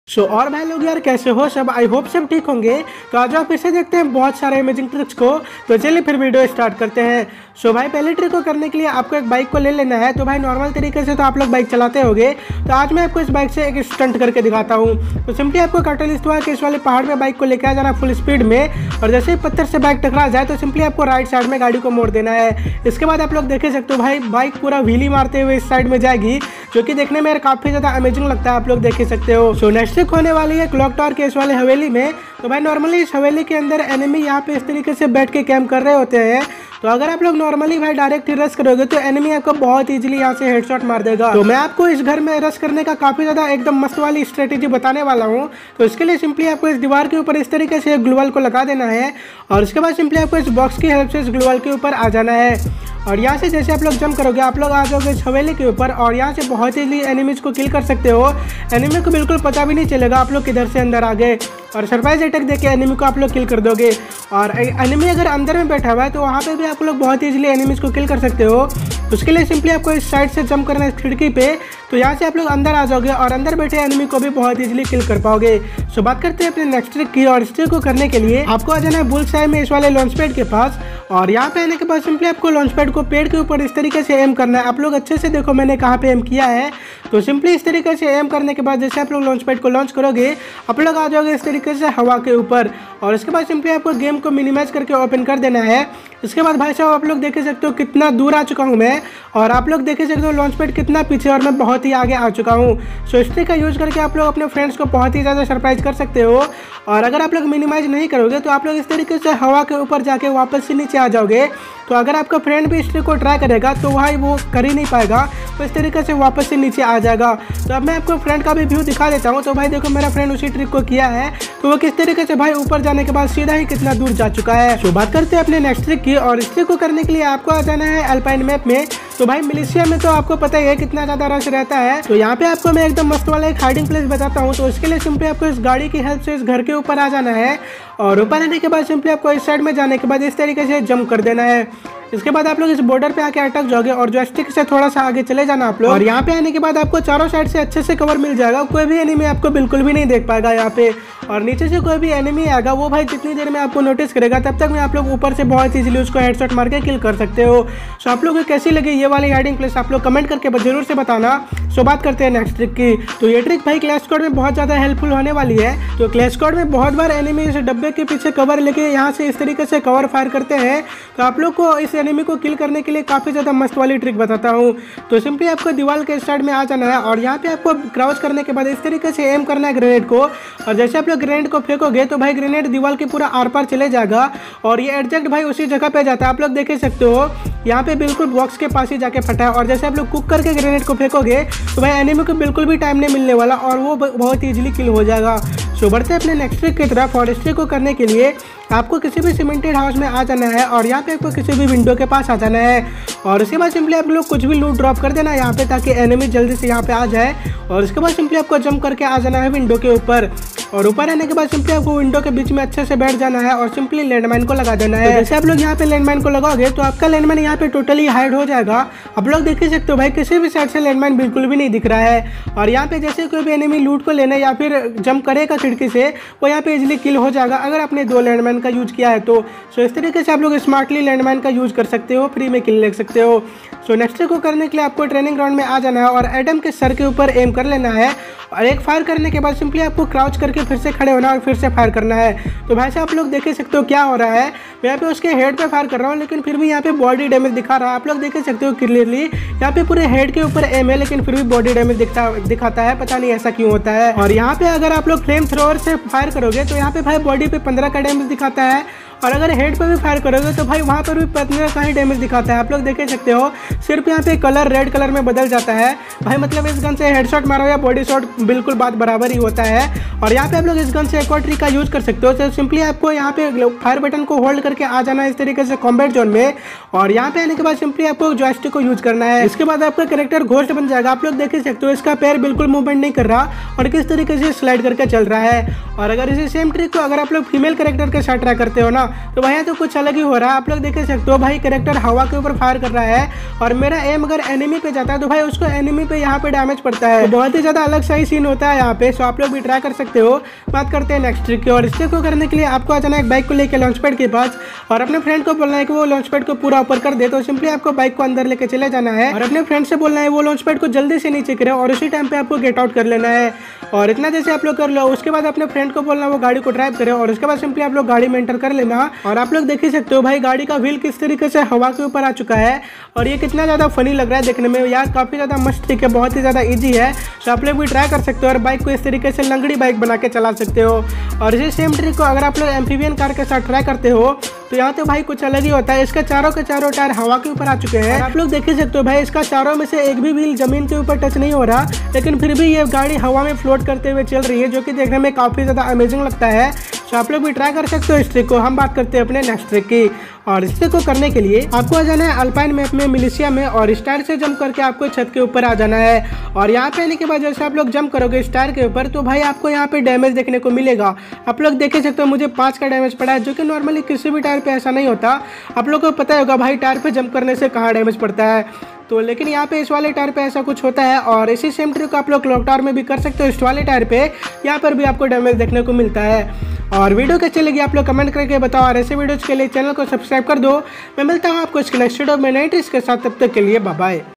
और भाई लोग यार कैसे हो सब। आई होप सब ठीक होंगे। तो आज आप इसे देखते हैं बहुत सारे अमेजिंग ट्रिक्स को। तो चलिए फिर वीडियो स्टार्ट करते हैं। भाई पहले ट्रिक को करने के लिए आपको एक बाइक को ले लेना है। तो भाई नॉर्मल तरीके से तो आप लोग बाइक चलाते होगे, तो आज मैं आपको इस बाइक से एक स्टंट करके दिखाता हूँ। तो सिंपली आपको कैटलिस्ट हुआ कि इस वाले पहाड़ में बाइक को लेकर आ जाना फुल स्पीड में, और जैसे ही पत्थर से बाइक टकरा जाए तो सिंपली आपको राइट साइड में गाड़ी को मोड़ देना है। इसके बाद आप लोग देख सकते हो भाई बाइक पूरा व्हीली मारते हुए इस साइड में जाएगी, जो कि देखने में काफ़ी ज़्यादा अमेजिंग लगता है, आप लोग देख ही सकते हो। नेक्स्ट ट्रिक होने वाली है क्लॉक टावर के इस वाले हवेली में। तो भाई नॉर्मली इस हवेली के अंदर एनिमी यहाँ पे इस तरीके से बैठ के कैंप कर रहे होते हैं। तो अगर आप लोग नॉर्मली भाई डायरेक्ट ही रश करोगे तो एनिमी आपको बहुत इजीली यहाँ से हेडशॉट मार देगा। तो मैं आपको इस घर में रश करने का काफी ज्यादा एकदम मस्त वाली स्ट्रेटेजी बताने वाला हूँ। तो इसके लिए सिंपली आपको इस दीवार के ऊपर इस तरीके से ग्लू वॉल को लगा देना है, और इसके बाद सिंपली आपको इस बॉक्स की हेल्प से इस ग्लू वॉल के ऊपर आ जाना है। और यहाँ से जैसे आप लोग जंप करोगे आप लोग आ जाओगे इस हवेली के ऊपर, और यहाँ से बहुत इजीली एनिमीज को किल कर सकते हो। एनिमी को बिल्कुल पता भी नहीं चलेगा आप लोग किधर से अंदर आ गए, और सरप्राइज अटैक देके एनिमी को आप लोग किल कर दोगे। और एनिमी अगर अंदर में बैठा हुआ है तो वहाँ पे भी आप लोग बहुत इजीली एनिमीज को किल कर सकते हो। उसके लिए सिंपली आपको इस साइड से जंप करना है इस खिड़की पे, तो यहाँ से आप लोग अंदर आ जाओगे और अंदर बैठे एनिमी को भी बहुत इजीली किल कर पाओगे। बात करते हैं अपने नेक्स्ट ट्रिक की, और इस ट्रिक को करने के लिए आपको आ जाना है बुल्स आई में इस वाले लॉन्च पैड के पास। और यहाँ पे आने के बाद सिंपली आपको लॉन्च पैड को पेड़ के ऊपर इस तरीके से एम करना है। आप लोग अच्छे से देखो मैंने कहाँ पे एम किया है। तो सिंपली इस तरीके से एम करने के बाद जैसे आप लोग लॉन्च पैड को लॉन्च करोगे आप लोग आ जाओगे इस तरीके से हवा के ऊपर, और इसके बाद सिंपली आपको गेम को मिनिमाइज करके ओपन कर देना है। इसके बाद भाई साहब आप लोग देख सकते हो कितना दूर आ चुका हूँ मैं, और आप लोग देख सकते हो लॉन्च पैड कितना पीछे और मैं बहुत ही आगे आ चुका हूँ। इस ट्रिक का यूज करके आप लोग अपने फ्रेंड्स को बहुत ही ज़्यादा सरप्राइज कर सकते हो। और अगर आप लोग मिनिमाइज नहीं करोगे तो आप लोग इस तरीके से हवा के ऊपर जाके वापस से नीचे आ जाओगे। तो अगर आपका फ्रेंड भी इस ट्रिक को ट्राई करेगा तो भाई वो कर ही नहीं पाएगा, तो इस तरीके से वापस से नीचे आ जाएगा। तो अब मैं आपको फ्रेंड का भी व्यू दिखा देता हूँ। तो भाई देखो मेरा फ्रेंड उसी ट्रिक को किया है, तो वो किस तरीके से भाई ऊपर जाने के बाद सीधा ही कितना दूर जा चुका है। बात करते हैं अपने नेक्स्ट ट्रिक की, और इस ट्रिक को करने के लिए आपको आ जाना है अल्पाइन मैप में। तो भाई मलेशिया में तो आपको पता ही है कितना ज़्यादा रश रहता है। तो यहाँ पे आपको मैं एकदम मस्त वाला एक हाइडिंग प्लेस बताता हूँ। तो इसके लिए सिंपली आपको इस गाड़ी की हेल्प से इस घर के ऊपर आ जाना है, और ऊपर आने के बाद सिंपली आपको इस साइड में जाने के बाद इस तरीके से जंप कर देना है। इसके बाद आप लोग इस बॉर्डर पे आके अटक जाओगे, और जॉयस्टिक से थोड़ा सा आगे चले जाना आप लोग। और यहाँ पे आने के बाद आपको चारों साइड से अच्छे से कवर मिल जाएगा, कोई भी एनिमी आपको बिल्कुल भी नहीं देख पाएगा यहाँ पे। और नीचे से कोई भी एनिमी आएगा वो भाई जितनी देर में आपको नोटिस करेगा तब तक में आप लोग ऊपर से बहुत इजीली उसको हेडशॉट मार के किल कर सकते हो। आप लोग को कैसी लगी ये वाली हाइडिंग प्लेस आप लोग कमेंट करके जरूर से बताना। बात करते हैं नेक्स्ट ट्रिक की। तो ये ट्रिक भाई क्लैश स्क्वाड में बहुत ज़्यादा हेल्पफुल होने वाली है। तो क्लैश स्क्वाड में बहुत बार एनिमी इस डब्बे के पीछे कवर लेके यहाँ से इस तरीके से कवर फायर करते हैं। तो आप लोग को इस एनिमी को किल करने के लिए काफ़ी ज़्यादा मस्त वाली ट्रिक बताता हूँ। तो सिंपली आपको दीवार के साइड में आ जाना है, और यहाँ पे आपको क्रॉस करने के बाद इस तरीके से एम करना है ग्रेनेड को। और जैसे आप लोग ग्रेनेड को फेंकोगे तो भाई ग्रेनेड दीवार के पूरा आर पार चले जाएगा, और ये एग्जैक्ट भाई उसी जगह पे जाता है। आप लोग देख सकते हो यहाँ पे बिल्कुल बॉक्स के पास ही जाके फटा है। और जैसे आप लोग कुक करके ग्रेनेड को फेंकोगे तो भाई एनिमी को बिल्कुल भी टाइम नहीं मिलने वाला, और वो बहुत ईजिली किल हो जाएगा। बढ़ते हैं अपने नेक्स्ट ट्रिक की तरफ, और इस ट्रिक को करने के लिए आपको किसी भी सीमेंटेड हाउस में आ जाना है, और यहाँ पे आपको किसी भी विंडो के पास आ जाना है। और उसके बाद सिंपली आप लोग कुछ भी लूट ड्रॉप कर देना यहाँ पे, ताकि एनिमी जल्दी से यहाँ पे आ जाए। और उसके बाद सिंपली आपको जंप करके आ जाना है विंडो के ऊपर, और ऊपर आने के बाद सिंपली आपको विंडो के बीच में अच्छे से बैठ जाना है, और सिंपली लैंडमाइन को लगा देना है। जैसे आप लोग यहाँ पे लैंडमाइन को लगाओगे तो आपका लैंडमाइन यहाँ पे टोटली हाइड हो जाएगा। आप लोग देख ही सकते हो भाई किसी भी साइड से लैंडमाइन बिल्कुल भी नहीं दिख रहा है। और यहाँ पे जैसे कोई भी एनिमी लूट को लेना या फिर जंप करेगा खिड़की से, वो यहाँ पे इजीली किल हो जाएगा अगर आपने 2 लैंडमाइन का यूज किया है तो। इस तरीके से आप लोग स्मार्टली लैंडमाइन का यूज कर सकते हो, फ्री में किल ले सकते हो। नेक्स्ट ट्रिक को करने के लिए आपको ट्रेनिंग ग्राउंड में आ जाना है, और एडम के सर के ऊपर एम कर लेना है, और एक फायर करने के बाद सिंपली आपको क्राउच करके फिर से खड़े होना है और फिर से फायर करना है। तो भाई साहब आप लोग देख सकते हो क्या हो रहा है, मैं यहाँ पे उसके हेड पे फायर कर रहा हूँ, लेकिन फिर भी यहाँ पे बॉडी डैमेज दिखा रहा है। आप लोग देख सकते हो क्लियरली यहाँ पे पूरे हेड के ऊपर एम है, लेकिन फिर भी बॉडी डैमेज दिखाता है, पता नहीं ऐसा क्यों होता है। और यहाँ पे अगर आप लोग फ्लेम थ्रोअर से फायर करोगे तो यहाँ पे भाई बॉडी पे 15 का डैमेज दिखाता है, और अगर हेड पे भी फायर करोगे तो भाई वहाँ पर भी 15 का ही डैमेज दिखाता है। आप लोग देख सकते हो सिर्फ यहाँ पे कलर रेड कलर में बदल जाता है। भाई मतलब इस गन से हेडशॉट मारो या बॉडी शॉट बिल्कुल बात बराबर ही होता है। और यहाँ पे आप लोग इस गन से एक और ट्रिक का यूज कर सकते हो। तो सिंपली आपको यहाँ पे फायर बटन को होल्ड करके आ जाना है इस तरीके से कॉम्बैट जोन में, और यहाँ पे आने के बाद सिंपली आपको जॉयस्टिक को यूज करना है। इसके बाद आपका कैरेक्टर घोस्ट बन जाएगा। आप लोग देख ही सकते हो इसका पैर बिल्कुल मूवमेंट नहीं कर रहा और किस तरीके से स्लाइड करके चल रहा है। और अगर इसी सेम ट्रिक को अगर आप लोग फीमेल कैरेक्टर के साथ ट्राई करते हो ना, तो भाई तो कुछ अलग ही हो रहा है। आप लोग देख सकते हो भाई कैरेक्टर हवा के ऊपर फायर कर रहा है और मेरा एम अगर एनिमी पे जाता है तो भाई उसको एनिमी पे यहाँ पे डैमेज पड़ता है। तो बहुत ही ज्यादा अलग सही सीन होता है यहाँ पे। सो आप लोग भी ट्राई कर सकते हो। बात करते हैं नेक्स्ट ट्रिक की, और इस ट्रिक को करने के लिए आपको आ जाना है एक बाइक को लेकर लॉन्च पैड के पास और अपने फ्रेंड को बोलना है कि वो लॉन्च पैड को पूरा ऊपर कर दे। तो सिंपली आपको बाइक को अंदर लेके चले जाना है और अपने फ्रेंड से बोलना है वो लॉन्च पैड को जल्दी से नीचे करे और उसी टाइम पे आपको गेट आउट कर लेना है। और इतना जैसे आप लोग कर लो, उसके बाद अपने फ्रेंड को बोलना वो गाड़ी को ड्राइव करे और उसके बाद सिंपली आप लोग गाड़ी में एंटर कर लेना। और आप लोग देख ही सकते हो भाई गाड़ी का व्हील किस तरीके से हवा के ऊपर आ चुका है और ये कितना ज़्यादा फनी लग रहा है देखने में यार। काफ़ी ज़्यादा मस्त ट्रिक है, बहुत ही ज़्यादा ईजी है। तो आप लोग भी ट्राई कर सकते हो और बाइक को इस तरीके से लंगड़ी बाइक बना के चला सकते हो। और इसी सेम ट्रिक को अगर आप लोग एम्फीबियन कार के साथ ट्राई करते हो तो यहाँ तो भाई कुछ अलग ही होता है। इसका चारों के चारों टायर हवा के ऊपर आ चुके हैं। आप लोग देख ही सकते हो भाई इसका चारों में से एक भी व्हील जमीन के ऊपर टच नहीं हो रहा, लेकिन फिर भी ये गाड़ी हवा में फ्लोट करते हुए चल रही है, जो कि देखने में काफ़ी ज़्यादा अमेजिंग लगता है। तो आप लोग भी ट्राई कर सकते हो इस ट्रिक को। हम बात करते हैं अपने नेक्स्ट ट्रिक की, और इस ट्रिक को करने के लिए आपको आ जाना है अल्पाइन मैप में मिलिशिया में और स्टार से जंप करके आपको छत के ऊपर आ जाना है। और यहाँ पे आने के बाद जैसे आप लोग जंप करोगे स्टार के ऊपर तो भाई आपको यहाँ पे डैमेज देखने को मिलेगा। आप लोग देख सकते हो मुझे 5 का डैमेज पड़ा है, जो कि नॉर्मली किसी भी टायर पे ऐसा नहीं होता। आप लोग को पता होगा भाई टायर पे जंप करने से कहाँ डैमेज पड़ता है, तो लेकिन यहाँ पे इस वाले टायर पे ऐसा कुछ होता है। और इसी सेम ट्रिक को आप लोग क्लॉक टावर में भी कर सकते हो। इस वाले टायर पे यहाँ पर भी आपको डैमेज देखने को मिलता है। और वीडियो कैसी लगी आप लोग कमेंट करके बताओ, और ऐसे वीडियोज़ के लिए चैनल को सब्सक्राइब कर दो। मैं मिलता हूँ आपको इसके नेक्स्ट वीडियो में नई ट्रिक्स के साथ, तब तक के लिए बाय बाय।